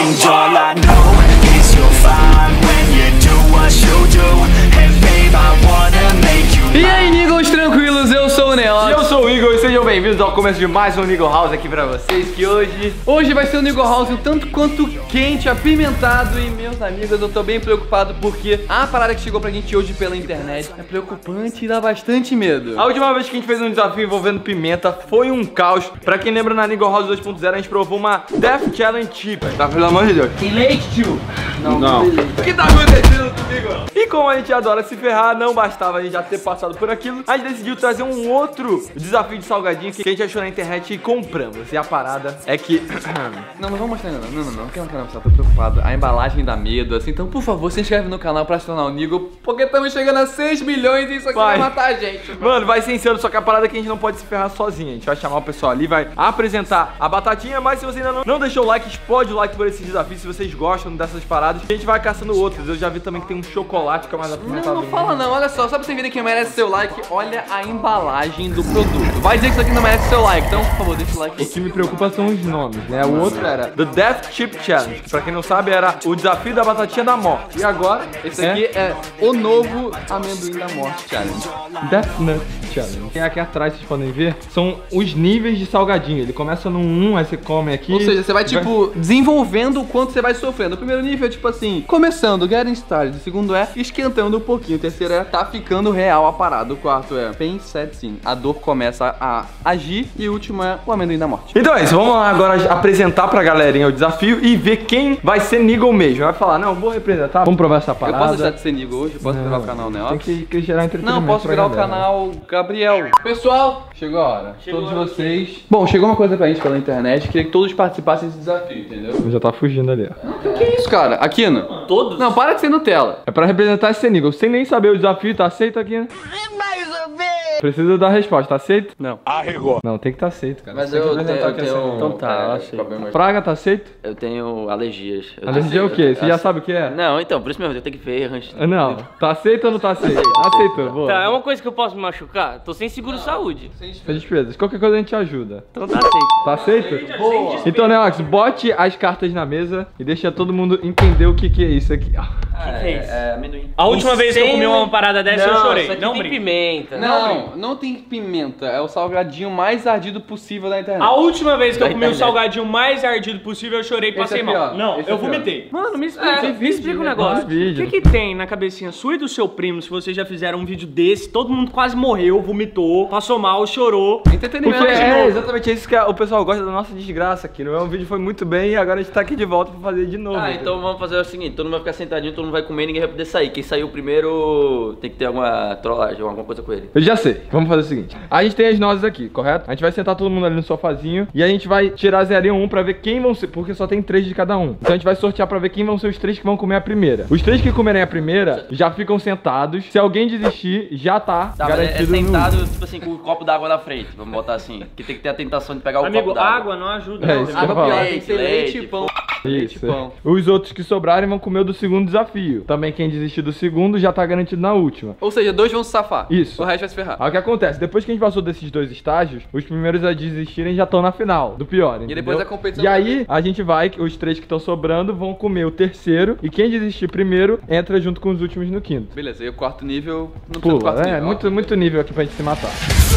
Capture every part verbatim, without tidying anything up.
And all I know is you'll find when you do what you do. And babe, I wanna make you. E aí, Nigos tranquilos, eu sou o Neox. E eu sou o Igor e sejam bem-vindos ao começo de mais um Niggle House aqui pra vocês. Que hoje... Hoje vai ser um Niggle House um tanto quanto quente, apimentado. E meus amigos, eu tô bem preocupado porque a parada que chegou pra gente hoje pela internet é preocupante e dá bastante medo. A última vez que a gente fez um desafio envolvendo pimenta foi um caos. Pra quem lembra, na Niggle House dois ponto zero a gente provou uma Death Challenge Chip. Tá, pelo amor de Deus. Tem leite, tio? Não, não. O que tá acontecendo comigo? E como a gente adora se ferrar, não bastava a gente já ter passado por aquilo, a gente decidiu trazer um outro desafio de salgadinho que a gente achou na internet e compramos. E a parada é que... Não, não vamos mostrar ainda não, não, não, não, não, não, não, tô preocupado. A embalagem dá medo, assim, então por favor, se inscreve no canal pra se tornar o Niggle, porque estamos chegando a seis milhões e isso aqui vai, vai matar a gente. Mano. mano, vai ser insano, só que a parada é que a gente não pode se ferrar sozinho. A gente vai chamar o pessoal ali, vai apresentar a batatinha, mas se você ainda não, não deixou o like, explode o like por esse desafio, se vocês gostam dessas paradas. A gente vai caçando outros, eu já vi também que tem um chocolate que é mais apimentado. Não, não fala não, olha só, só pra vocês verem que merece seu like, olha a embalagem do produto. Vai dizer que isso aqui não merece seu like, então por favor, deixa o like. O que me preocupa são os nomes, né? O outro era The Death Chip Challenge, que pra quem não sabe era o desafio da batatinha da morte. E agora, esse É? aqui é o novo amendoim da morte challenge. Death Nut Challenge. E aqui atrás, vocês podem ver, são os níveis de salgadinho. Ele começa no um, aí você come aqui. Ou seja, você vai tipo desenvolvendo o quanto você vai sofrendo. O primeiro nível é tipo assim, começando, getting started. O segundo é esquentando um pouquinho. O terceiro é tá ficando real a parada. O quarto é pain set sim. A dor começa a agir. E o último é o amendoim da morte. Então é isso, vamos lá agora apresentar pra galerinha o desafio e ver quem vai ser Niggle mesmo. Vai falar, não, vou representar, vamos provar essa Eu parada. posso deixar de ser Niggle hoje? Eu posso Não, virar o canal Neox? Tem que, que gerar entretenimento. Não, posso pra virar o galera. canal Gabriel. Pessoal, chegou a hora. Chegou todos a hora. vocês. Bom, chegou uma coisa pra gente pela internet. Queria que todos participassem desse desafio, entendeu? Já tá fugindo ali, ó. O que é isso, cara? Aquino? Todos? Não, para de ser Nutella. É pra representar esse Niggle, sem nem saber o desafio, tá aceito aqui, né? Mais ou menos. Precisa dar a resposta, tá aceito? Não. Arregou. Não, tem que tá aceito, cara. Mas Tem que eu apresentar tenho, eu o que é tenho ser Niggle. Então tá, eu é, achei. problemas- Praga, tá aceito? Eu tenho alergias. Eu Alergia é o quê? Você já sabe o que é? Não, então, por isso mesmo, eu tenho que ver antes. Não, tá aceito ou não tá aceito? Aceitou, boa. Tá, é uma coisa que eu posso me machucar? Tô sem seguro saúde. Sem despesas. Qualquer coisa a gente ajuda. Então tá aceito. Tá aceito? Boa. Então, Neox, bote as cartas na mesa e deixa todo mundo entender o que que é isso aqui. O que, que é isso? É, amendoim. A última vez que eu comi uma parada dessa, eu Não, chorei. isso aqui Não tem brinca. pimenta. Não, não tem pimenta. É o salgadinho mais ardido possível da internet. A última vez que eu Da comi o internet. salgadinho mais ardido possível, eu chorei e passei aqui, mal. ó. Não, Esse eu aqui, ó. vomitei. Mano, me explica, É, me explica um né? negócio. Faz vídeo. O que que tem na cabecinha sua e do seu primo, se vocês já fizeram um vídeo desse, todo mundo quase morreu, vomitou, passou mal, chorou. Entretenimento Porque de é novo. exatamente isso que o pessoal gosta da nossa desgraça aqui. Não é? O vídeo foi muito bem e agora a gente tá aqui de volta pra fazer de novo. Ah, então vamos fazer o seguinte, todo mundo vai ficar sentadinho, todo mundo vai comer e ninguém vai poder sair. Quem saiu primeiro tem que ter alguma trollagem, alguma coisa com ele. Eu já sei. Vamos fazer o seguinte. A gente tem as nozes aqui, correto? A gente vai sentar todo mundo ali no sofazinho e a gente vai tirar zero e um pra ver quem vão ser, porque só tem três de cada um. Então a gente vai sortear pra ver quem vão ser os três que vão comer a primeira. Os três que comerem a primeira já ficam sentados. Se alguém desistir, já tá, Tá, mas é, é garantido no- sentado, tipo assim, com o copo d'água na frente, vamos botar assim. Que tem que ter a tentação de pegar o Amigo, copo d'água. água não ajuda. É não. isso que eu Água ia falar. pior, tem que ser leite, Leite, pão. Isso. pão. Os outros que sobrarem vão comer o do segundo desafio. Também quem desistir do segundo já tá garantido na última. Ou seja, dois vão se safar. Isso. O resto vai se ferrar. Aí o que acontece? Depois que a gente passou desses dois estágios, os primeiros a desistirem já estão na final, do pior, entendeu? depois a competição E vai aí, a gente vai, os três que estão sobrando vão comer o terceiro, e quem desistir primeiro, entra junto com os últimos no quinto. Beleza, e o quarto nível... Não precisa do Pula, quarto é, nível. muito, muito nível aqui pra gente se matar.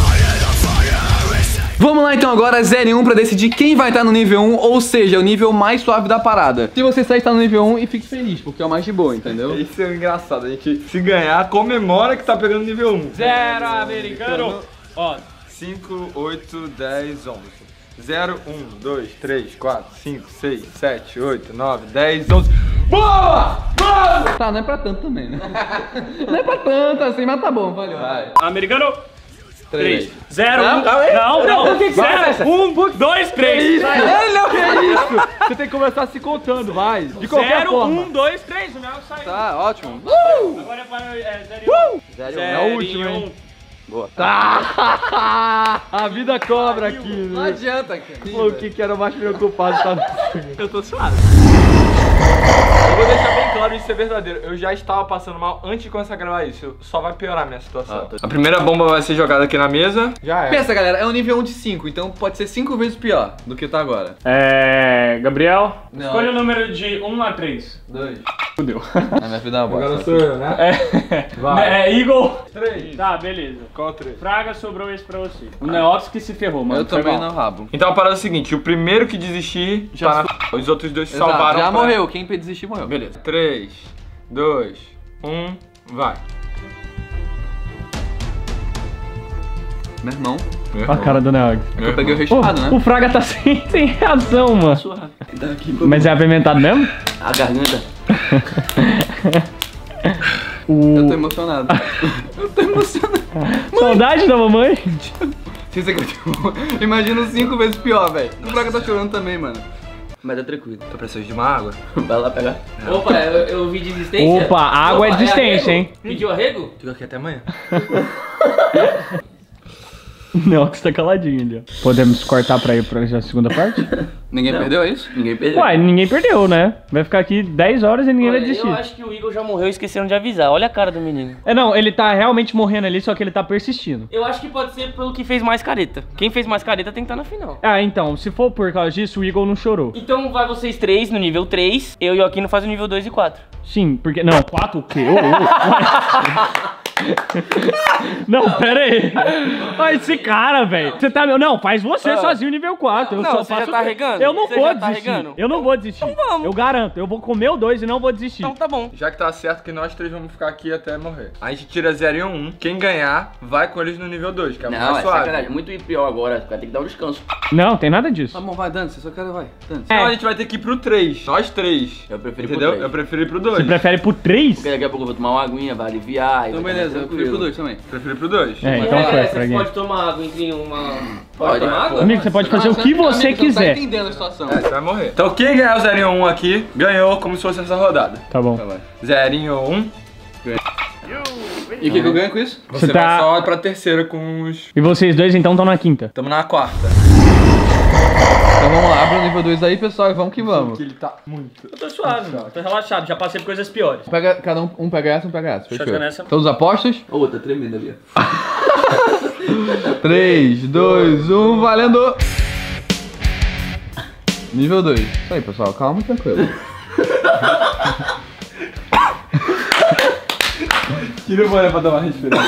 Vamos lá então agora, zero e um pra decidir quem vai estar no nível um, ou seja, o nível mais suave da parada. Se você sair, está no nível um e fique feliz, porque é o mais de boa, entendeu? Isso é engraçado, a gente, se ganhar, comemora que tá pegando nível um. Zero, americano. Ó, cinco, oito, dez, onze. zero, um, dois, três, quatro, cinco, seis, sete, oito, nove, dez, onze. Boa! Boa! Tá, não é pra tanto também, né? Não é pra tanto assim, mas tá bom, valeu. Vai. americano. Três. Três. Zero, Não, um. calma aí. Não, não. Vai, vai, Zero, um, dois, três. Ele não é isso! Você tem que começar se contando, vai! De qualquer Zero, forma! um, dois, três. O meu sai. Tá, ótimo. Agora é para é, zero e um. Zero, É o último, Zero e hein? um. Boa. A vida cobra aqui, Não né? adianta, cara. Pô, o que que era mais preocupado tá no segundo. Eu tô suave. Eu vou deixar bem claro isso é verdadeiro. Eu já estava passando mal antes de começar a gravar isso. Só vai piorar a minha situação. Ah, tô- A primeira bomba vai ser jogada aqui na mesa. Já é. Pensa, galera, é um nível um de cinco, então pode ser cinco vezes pior do que tá agora. É. Gabriel, Não. escolha o número de um a três. Dois. Fudeu. Ah, minha vida é uma Agora bosta. sou eu, né? É. Vai. É, Eagle. Três. Tá, beleza. Qual três? Fraga, sobrou esse pra você. O Neops que se ferrou, mano. Eu Foi também mal. não rabo. Então a parada é o seguinte, o primeiro que desistir Já tá na... f... Os outros dois se Exato, salvaram. já pra- morreu. Quem desistir morreu. Beleza. três, dois, um, vai. Meu irmão, Olha a cara do Neox. eu peguei o Ô, resfriado, né? o Fraga tá sem, sem reação, mano. Suave. Mas é apimentado mesmo? A garganta. Eu tô emocionado. Eu tô emocionado. Saudade da mamãe? Se você acreditou, imagina cinco vezes pior, velho. O Fraga tá chorando também, mano. Mas tá tranquilo. Tô precisando de uma água. Vai lá pegar. Opa, eu, eu vi desistência. Opa, água é Opa, desistência, arrego? hein? Pediu arrego? Fica aqui até amanhã. O Neox tá caladinho ali, ó. Podemos cortar pra ir pra já segunda parte? Ninguém Não. perdeu isso? Ninguém perdeu. Uai, ninguém perdeu, né? Vai ficar aqui dez horas e ninguém vai Olha, desistir. eu acho que o Eagle já morreu e esqueceram de avisar. Olha a cara do menino. É, não, ele tá realmente morrendo ali, só que ele tá persistindo. Eu acho que pode ser pelo que fez mais careta. Quem fez mais careta tem que estar na final. Ah, então, se for por causa disso, o Eagle não chorou. Então vai vocês três no nível três, eu e o Aquino faz o nível dois e quatro. Sim, porque... Não, quatro o quê? Ô, ô. Não, pera aí. Olha esse cara, velho. Você tá... Não, faz você sozinho nível quatro. Eu Não, só você faço... já tá regando? Eu não Você vou já tá desistir. regando? Eu não vou desistir. Então vamos. Eu garanto. Eu vou comer o dois e não vou desistir. Então tá bom. Já que tá certo que nós três vamos ficar aqui até morrer. A gente tira zero e um. Quem ganhar, vai com eles no nível dois, que é Não, mais é suave. sacanagem. Muito pior agora. Vai ter que dar um descanso. Não, tem nada disso. Tá bom, vai, Dante, você só quer, vai. Dante. Então a gente vai ter que ir pro três. Nós três. Eu prefiro pro Entendeu? três. Eu prefiro ir pro dois. Você prefere pro três? Porque daqui a pouco eu vou tomar uma aguinha, vai aliviar. e Então vai beleza, ficar eu mais fui pro tranquilo. dois também. Prefiro ir pro dois. É, então É, foi, você Fraguinha. pode tomar água entre uma... Pode, tomar água? Amigo, você pode fazer o que você Amigo, Você quiser. tá entendendo a situação. É, você vai morrer. Então quem ganhar o zero e um aqui, ganhou como se fosse essa rodada. Tá bom. Tá, vai. zero e um. E o que, que eu ganho com isso? Você Você vai tá- só pra terceira com os... E vocês dois então estão na quinta. Tamo na quarta. Então vamos lá, abre o nível dois aí, pessoal, e vamos que vamos. Que ele tá muito... Eu tô suave, mano. Tô relaxado. Já passei por coisas piores. Pega, cada um, um pega essa, um pega essa. Deixa eu Fechou. ficar nessa. Todos apostos? Ô, tá tremendo ali. três, dois, um, valendo! Nível dois. Isso aí, pessoal, calma e tranquilo. Tira o boné pra dar uma respirada.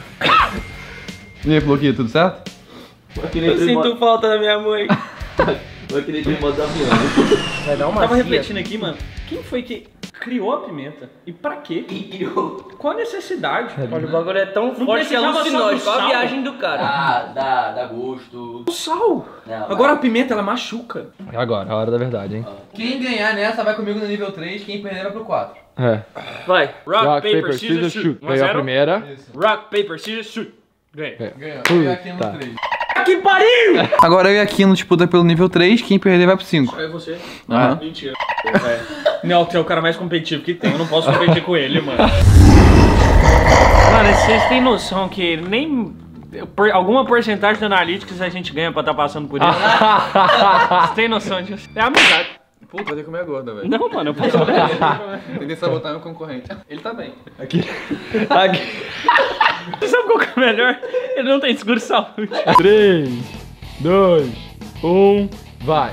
E aí, Floquinho, tudo certo? Eu sinto falta da minha mãe. Eu queria ter modo avião. Vai dar uma Tava refletindo aqui, mano. Quem foi que criou a pimenta? E pra quê? Quem criou? Qual a necessidade? Olha, o bagulho é tão Não forte que é precisava só alucinógeno. do Qual a sal? viagem do cara? Ah, dá, dá gosto. O sal. Não, Agora a pimenta, ela machuca. É agora, a hora da verdade, hein? Quem ganhar nessa vai comigo no nível três, quem perder vai pro quatro. É. vai. Rock, paper, scissors, shoot. um a Ganhou a zero. primeira. Rock, paper, scissors, shoot. Ganhei. Ganhou. Puta. Eu e Aquino no três. Que pariu! Agora eu e Aquino disputa pelo nível três, quem perder vai pro cinco. É você. Aham. Mentira. É. Não, que é o cara mais competitivo que tem. Eu não posso competir com ele, mano. Mano, vocês têm noção que nem... Por alguma porcentagem do Analytics a gente ganha pra estar passando por isso. Vocês têm noção disso? É amizade. Puta, vai ter que comer gorda, velho. Não, mano, eu posso Tentei sabotar meu concorrente. Ele tá bem. Aqui. Aqui. Você sabe qual que é o melhor? Ele não tem seguro de saúde. três, dois, um, vai.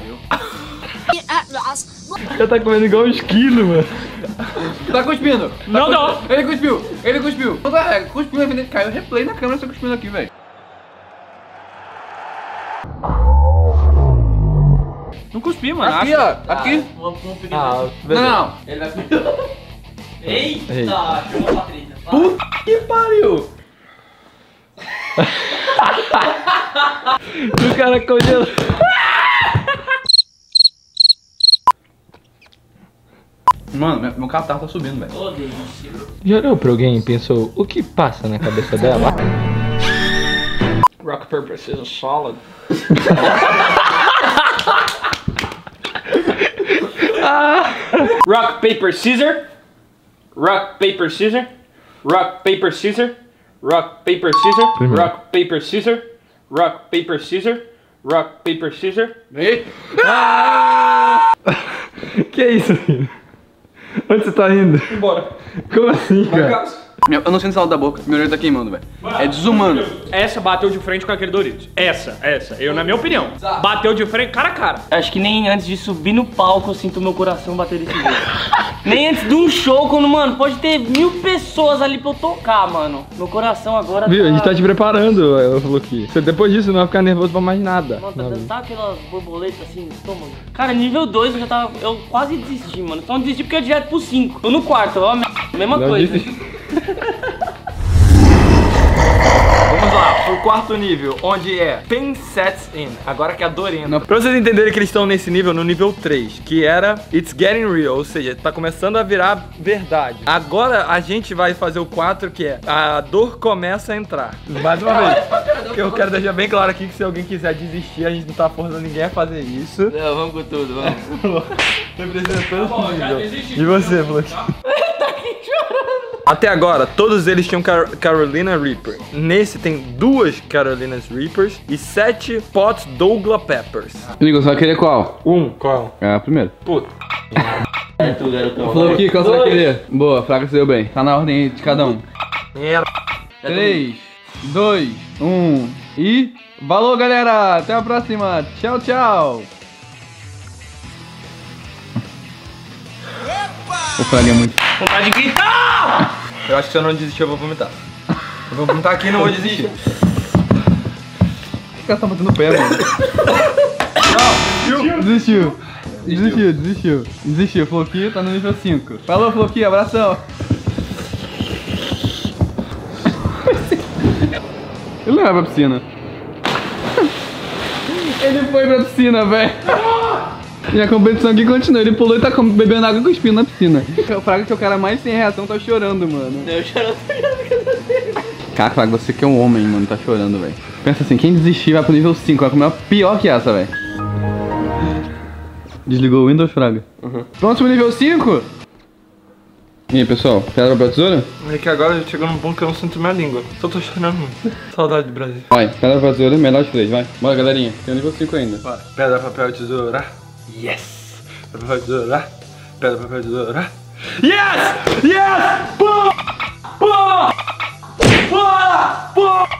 Já tá comendo igual um esquilo, mano. Tá cuspindo. Tá Não, cuspi- não. Ele cuspiu. Ele cuspiu. Não tá, é, cuspiu, vai vender. Caiu replay na câmera, você cuspindo aqui, velho. Não cuspi, mano. Aqui, ó. Aqui. Uma pompa de... Ah, Não, não. Ele vai comer. Eita, Eita. chamou a Patrícia. Vai. Puta que pariu. O cara congelou. Mano, meu, meu catarro tá subindo, velho. Ô, delícia. Já olhou pra alguém e pensou, o que passa na cabeça dela? Rock, paper, scissors, solid. Rock, paper, scissor. Rock, paper, scissor. Rock, paper, scissor. Rock, paper, scissor. Rock, paper, scissor. Rock, paper, scissor. Rock, paper, scissor. Ei. Que isso, filho? Onde você tá indo? Embora. Como assim, Vai, cara? Carlos. Meu- Eu não sinto saldo da boca, meu olho tá queimando, velho. É desumano. Essa bateu de frente com aquele Doritos. Essa, essa. Eu, na minha opinião. Bateu de frente, cara a cara. Acho que nem antes de subir no palco eu sinto meu coração bater desse jeito. Nem antes de um show, quando, mano, pode ter mil pessoas ali pra eu tocar, mano. Meu coração agora Viu? tá... A gente tá te preparando, eu falou aqui. Você depois disso não vai ficar nervoso pra mais nada. Mano, tá dando, sabe aquelas borboletas assim no estômago? Cara, nível dois eu já tava... Eu quase desisti, mano. Só não desisti porque eu ia direto pro cinco. Tô no quarto, ó, a mesma Não coisa. disse- Vamos lá, pro quarto nível, onde é Pain Sets In, agora que é a Dorena. Pra vocês entenderem que eles estão nesse nível, no nível três, que era It's Getting Real, ou seja, tá começando a virar verdade. Agora a gente vai fazer o quatro, que é A Dor Começa a Entrar. Mais uma vez, eu quero deixar bem claro aqui que se alguém quiser desistir, a gente não tá forçando ninguém a fazer isso. Não, vamos com tudo, vamos. Representando Bom, o já nível. desisti. E você, Flux? Até agora, todos eles tinham Car Carolina Reaper. Nesse tem duas Carolinas Reapers e sete Pot Douglas Peppers. Nico, você vai querer qual? Um, qual? É, a primeira. Puta. É tu, garotão. Falou aqui, qual você vai querer? Boa, Fraga se deu bem. Tá na ordem aí de cada um. Merda. três, dois, um e... Valeu, galera! Até a próxima! Tchau, tchau! O Fraga é muito... Vontade de gritar! Eu acho que se eu não desistir, eu vou vomitar. Eu vou vomitar aqui e não vou desistir. O cara tá batendo o pé, mano. Não, desistiu. Desistiu, desistiu. Desistiu, Floqui tá no nível cinco. Falou, Floqui, abração. Ele não vai pra piscina. Ele foi pra piscina, velho. E a competição aqui continua. Ele pulou e tá com- bebendo água e cuspindo na piscina. O Fraga, que é o cara mais sem reação, tá chorando, mano. Eu choro. Cara, Fraga, você que é um homem, mano, tá chorando, velho. Pensa assim, quem desistir vai pro nível cinco, vai comer uma pior que essa, velho. Desligou o Windows, Fraga? Uhum. Pronto pro nível cinco? E aí, pessoal, pedra, papel, tesoura? É que agora chegou num ponto que eu não sinto minha língua. Só tô chorando muito. Saudade do Brasil. Vai, pedra, papel, tesoura, melhor de três, vai. Bora, galerinha, tem o nível cinco ainda. Bora. Pedra, papel, tesoura. Yes! Pedra, papel, tesoura. Pedra, papel, tesoura. Yes! Yes! Pô! Pô! Pô!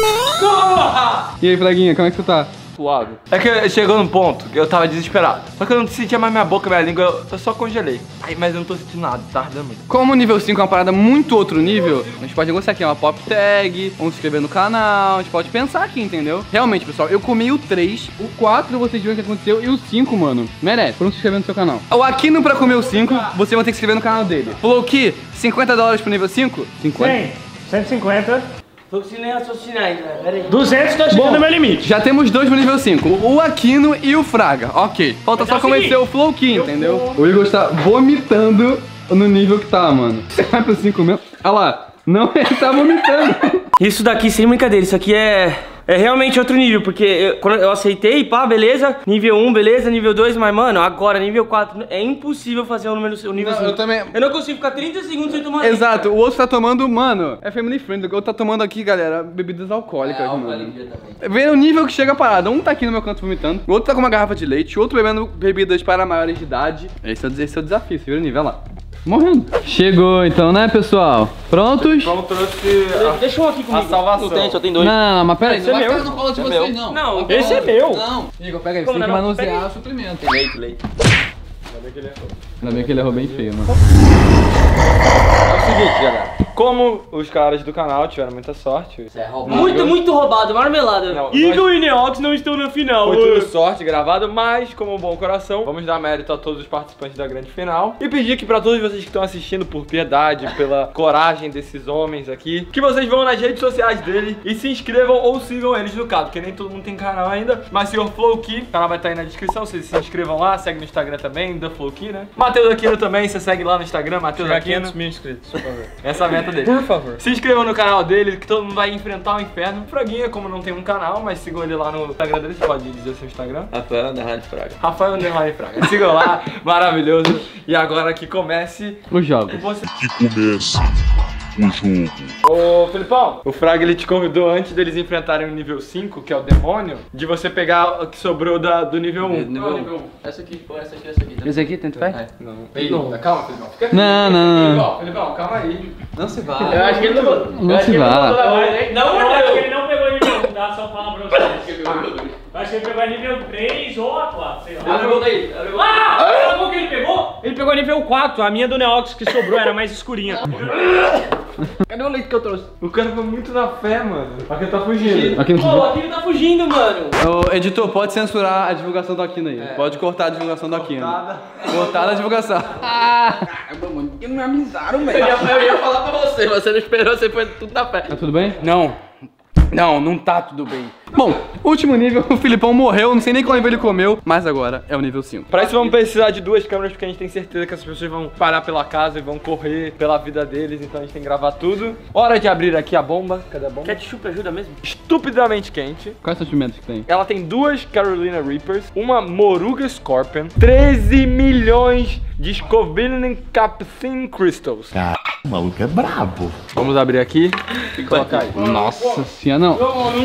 Pô! E aí, Fraguinha, como é que você tá? Suave. É que chegou num ponto que eu tava desesperado. Só que eu não sentia mais minha boca, minha língua, eu, eu só congelei. Aí, mas eu não tô sentindo nada, tá ardendo muito. Como o nível cinco é uma parada muito outro nível, a gente pode negociar aqui uma pop tag, vamos se inscrever no canal, a gente pode pensar aqui, entendeu? Realmente, pessoal, eu comi o três, o quatro vocês viram o que aconteceu, e o cinco, mano, merece, por não se inscrever no seu canal. O Aquino pra comer o cinco, você vai ter que se inscrever no canal dele. Falou que cinquenta dólares pro nível cinco? cinquenta. cem, cento e cinquenta, Tô conseguindo raciocinar ainda, velho. Pera aí. duzentos, tô chegando no meu limite. Já temos dois pro nível cinco, o Aquino e o Fraga, ok. Falta Mas só é o convencer seguinte, o Flowkey, eu entendeu? vou- O Igor está vomitando no nível que tá, mano. Você vai pro cinco mesmo? Olha lá, não, ele tá vomitando. Isso daqui, sem brincadeira, isso aqui é... É realmente outro nível, porque eu, quando eu aceitei, pá, beleza, nível um, beleza, nível dois, mas mano, agora nível quatro, é impossível fazer o número, o nível Não, cinco. eu também- Eu não consigo ficar trinta segundos sem tomar Exato, o outro tá tomando, mano, é family friendly, o outro tá tomando aqui, galera, bebidas alcoólicas, É, mano. alcoolismo também. Vê o nível que chega a parada, um tá aqui no meu canto vomitando, o outro tá com uma garrafa de leite, o outro bebendo bebidas para maiores de idade. Esse é o, esse é o desafio, você viu o nível, olha lá. Morrendo. Chegou então, né, pessoal? Prontos? Vamos trouxe Deixa, deixa um aqui comigo. salvação. Não tem, só tem dois. Não, mas peraí, Esse não é vai meu. ficar no colo de Esse é vocês, meu. não. Não, Esse é meu. Não. Igor, pega aí, você Como tem que não? manusear Pega aí. o suprimento. Tem leite, leite. Ainda bem que ele errou bem feio, mano. É o seguinte, galera. Como os caras do canal tiveram muita sorte. Isso é roubado. Muito, muito roubado, marmelada. Não, Eagle e Neox não estão na final. Foi tudo sorte gravado, mas como um bom coração, vamos dar mérito a todos os participantes da grande final. E pedir aqui pra todos vocês que estão assistindo, por piedade, pela coragem desses homens aqui, que vocês vão nas redes sociais dele e se inscrevam ou sigam eles no caso, porque nem todo mundo tem canal ainda. Mas senhor Flowkey, o canal vai estar aí na descrição, vocês se inscrevam lá, segue no Instagram também, da Flowkey, né? Matheus Aquino também, você segue lá no Instagram, Matheus Chegar a Aquino. quinhentos mil inscritos, por favor. Essa é a meta dele. Por favor. Se inscrevam no canal dele, que todo mundo vai enfrentar o inferno. Fraguinha, como não tem um canal, mas sigam ele lá no Instagram dele. Você pode dizer seu Instagram? Rafael Underline Fraga. Rafael Underline Fraga. Sigam lá, maravilhoso. E agora que comece Os jogos. você. Que comece Ô, Felipão, o Fraga ele te convidou antes deles enfrentarem o nível cinco, que é o demônio, de você pegar o que sobrou da, do nível um. Nível um. Essa aqui, pô, essa aqui, essa aqui. Esse aqui, tanto faz? É, não. Ei, não. Calma, Felipão. Fica Não, não, não. Felipão, Felipão, calma aí. Não se vá. Eu acho que ele não. Não se vá. Não, eu acho que ele não pegou nível um, tá? Só falar pra vocês. Eu acho que ele pegou nível três ou quatro, sei lá. Abre a boca aí, abre a boca. Ah! Sabe qual que ele pegou? Ele pegou nível quatro, a minha do Neox que sobrou era mais escurinha. Cadê o leite que eu trouxe? O cara foi muito na fé, mano. Aqui tá fugindo. Aqui Pô, aqui ele tá fugindo, mano. Ô, editor, pode censurar a divulgação do Aquino aí. Pode cortar a divulgação do Aquino. Cortar a divulgação. Caramba, mano, porque não me avisaram, Eu velho. ia, eu ia falar pra você, você não esperou, você foi tudo na fé. Tá tudo bem? Não, não, não tá tudo bem. Bom, último nível, o Filipão morreu, não sei nem qual nível ele comeu, mas agora é o nível cinco. Pra isso vamos precisar de duas câmeras, porque a gente tem certeza que as pessoas vão parar pela casa e vão correr pela vida deles, então a gente tem que gravar tudo. Hora de abrir aqui a bomba. Cadê a bomba? Ketchup ajuda mesmo? Estupidamente quente. Quais são os pimentos que tem? Ela tem duas Carolina Reapers, uma Moruga Scorpion, treze milhões de Scoville Capsaicin Crystals. O maluco é brabo. Vamos abrir aqui e colocar aí. Nossa senhora, não.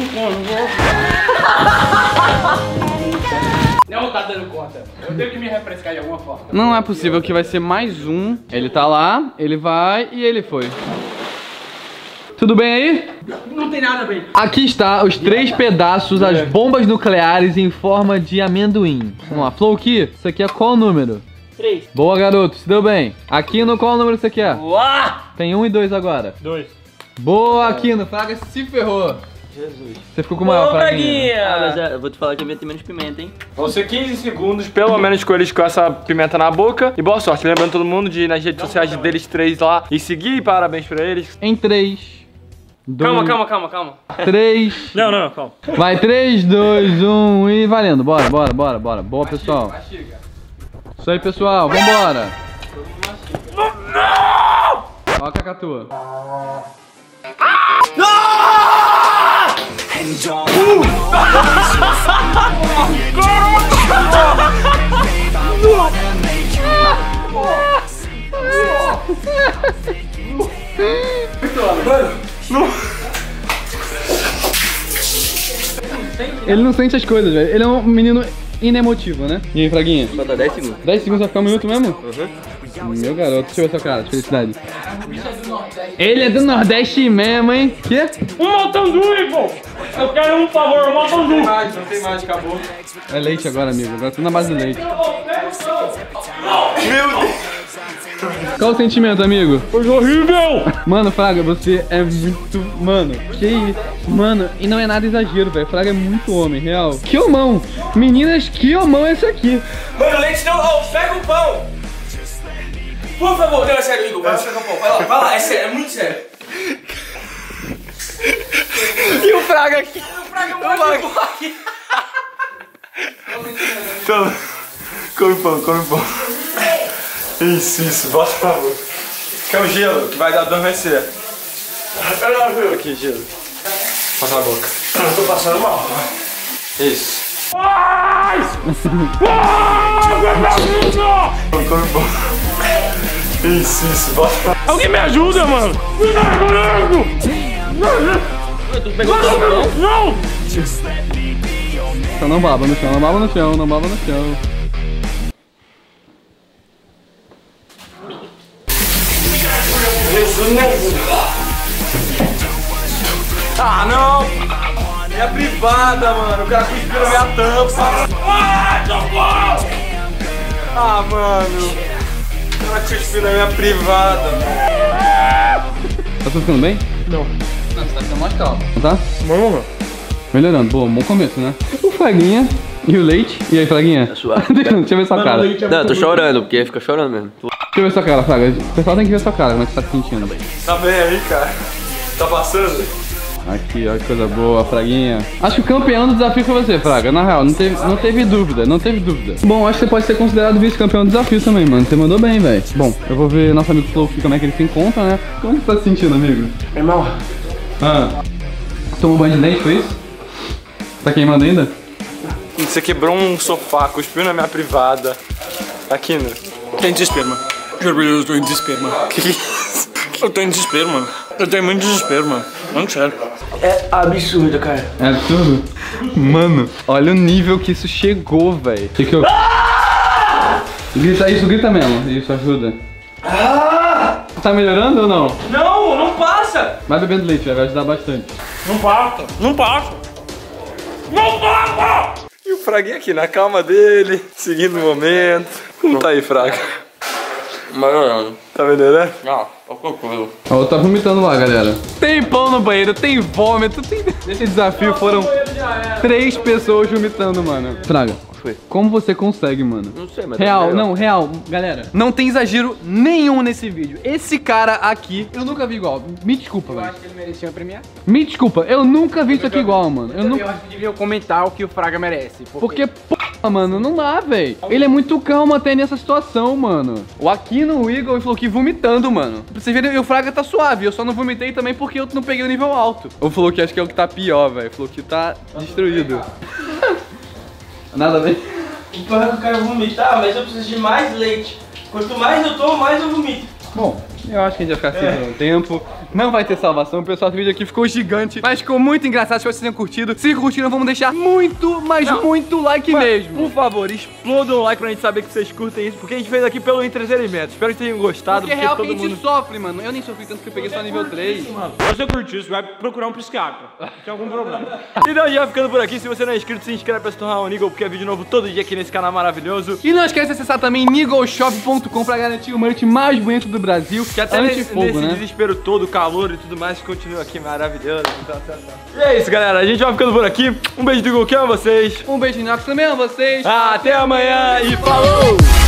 Não tá dando conta. Eu tenho que me refrescar de alguma forma. Não é possível que vai ser mais um. Ele tá lá, ele vai e ele foi. Tudo bem aí? Não tem nada bem. Aqui está os três pedaços, as bombas nucleares em forma de amendoim. Vamos lá, Flowkey, isso aqui é qual número? Três. Boa, garoto, se deu bem. Aquino, qual número você quer? Uá! Tem um e dois agora. Dois. Boa, Aquino, Fraga se ferrou. Jesus. Você ficou com o maior, Ô, Fraguinha. Ah, mas Braguinha! é, eu vou te falar que a minha tem menos pimenta, hein? Vão ser quinze segundos, pelo menos com eles com essa pimenta na boca. E boa sorte. Lembrando todo mundo de ir nas redes sociais deles três lá e seguir. Parabéns pra eles. Em três, dois, Calma, calma, calma, calma. três. Não, não, calma. Vai, três, dois, um e valendo. Bora, bora, bora, bora. Boa, pessoal. Isso aí, pessoal. Vambora. Ó a cacatua. And don't always find when you do what you do. And babe, I wanna make Ele não sente as coisas, velho. Ele é um menino inemotivo, né? E aí, Fraguinha? Falta dez segundos. dez segundos vai ficar um minuto mesmo? Meu garoto, deixa eu ver sua cara de felicidade. Ele é do Nordeste mesmo, hein? Quê? Um maltanduí, pô! Eu quero um favor, um maltanduí. Mais, não tem mais, acabou. É leite agora, amigo. Agora tudo na base do leite. Qual o sentimento, amigo? Coisa horrível! Mano, Fraga, você é muito... Mano, que isso? Mano, e não é nada exagero, velho. Fraga é muito homem, real. Que homão! Meninas, que homão é esse aqui? Mano, leite não. Oh, pega o pão! Por favor, não, é sério, Igor. Vai lá pegar o pão. Vai lá, vai lá, é sério, é muito sério. E o Fraga aqui? O Fraga morre aqui. Toma. Come pão, come pão. Isso, isso, bota pra boca. Quer um gelo, que vai dar adormecer. Aqui, gelo. Passa na boca. Eu tô passando mal. Isso. Ai! Ai, meu Deus! Come pão. Isso, isso, bota pra... Alguém me ajuda, mano! Me dá comigo! Tu pegou todo o pão? Não! Só não baba no chão, não baba no chão, não baba no chão. Ah, não! Minha privada, mano. O cara cuspiu na minha tampa. Ai, socorro! Ah, mano. O cara cuspiu na minha privada. Tá tudo ficando bem? Não. Não, você tá ficando mais calmo. Tá? Mano. Melhorando. Boa, bom começo, né? O Fraguinha e o leite. E aí, Fraguinha? Tá suave. Deixa eu ver sua cara. Deixa Não, eu tô chorando, porque fica chorando mesmo. eu ver sua cara, Fraga. O pessoal tem que ver sua cara, como é que você tá se sentindo. Tá bem aí, cara? Tá passando? Aqui, ó, que coisa boa, Fraguinha. Acho que o campeão do desafio foi você, Fraga. Na real, não teve, não teve dúvida, não teve dúvida. Bom, acho que você pode ser considerado vice-campeão do desafio também, mano. Você mandou bem, velho. Bom, eu vou ver nosso amigo Flow aqui, como é que ele se encontra, né? Como você tá se sentindo, amigo? Irmão, Ah. Tomou banho de leite, foi isso? Tá queimando ainda? Você quebrou um sofá, cuspiu na minha privada. Aqui, né? Tô em desespero, mano. Juro por Deus, eu tô em desespero, mano. Que isso? Eu tô em desespero, mano. Eu tenho muito desespero, mano. Muito sério. É absurdo, cara. É absurdo? Mano, olha o nível que isso chegou, velho. Que que eu... ah! Grita isso, grita mesmo. Isso ajuda. Ah! Tá melhorando ou não? Não, não passa. Vai bebendo leite, vai ajudar bastante. Não passa, não passa. Não passa! E o Fraguinha aqui na calma dele, seguindo o momento. Como tá aí, Fraga? Melhorando. Tá melhorando? Ah, tá tranquilo. Ó, eu tá vomitando lá, galera. Tem pão no banheiro, tem vômito, tem... Nesse desafio foram três pessoas vomitando, mano. Fraga, Foi. como você consegue, mano? Não sei, mas... Real, tá não, real, galera. Não tem exagero nenhum nesse vídeo. Esse cara aqui, eu nunca vi igual. Me desculpa, Eu velho. acho que ele merecia uma premiação. Me desculpa, eu nunca vi isso aqui igual, mano. Eu Eu nunca... acho que devia comentar o que o Fraga merece. Porque, porra, mano, não dá, velho. Ele é muito calmo até nessa situação, mano. O Aquino, o Eagle, falou que vomitando, mano. Pra vocês verem, o Fraga tá suave. Eu só não vomitei também porque eu não peguei o nível alto. Ou falou que acho que é o que tá pior, velho. Falou que tá destruído. Nada a ver. O pior é que eu quero vomitar, mas eu preciso de mais leite. Quanto mais eu tomo, mais eu vomito. Bom, eu acho que a gente vai ficar assim por um tempo. Não vai ter salvação, pessoal. Esse vídeo aqui ficou gigante, mas ficou muito engraçado. Se vocês tenham curtido, se curtiram, vamos deixar muito, mas não. muito like Mas, mesmo. por favor, explodam o like pra gente saber que vocês curtem isso, porque a gente fez aqui pelo entretenimento. Espero que tenham gostado, Porque é porque, real que todo a gente mundo... sofre, mano. Eu nem sofri tanto que eu peguei só nível três. Se você curtiu isso, vai procurar um psiquiatra. Tem algum problema. Então, já ficando por aqui. Se você não é inscrito, se inscreve pra se tornar um Niggle, porque é vídeo novo todo dia aqui nesse canal maravilhoso. E não esquece de acessar também niggle shop ponto com pra garantir o merch mais bonito do Brasil. Que até nesse, anti-fogo, nesse né? desespero todo, calor e tudo mais, continua aqui maravilhoso. Então, tá, tá. E é isso, galera. A gente vai ficando por aqui. Um beijo do Google, que ama vocês. Um beijo, Inox, também a vocês. Até amanhã e falou!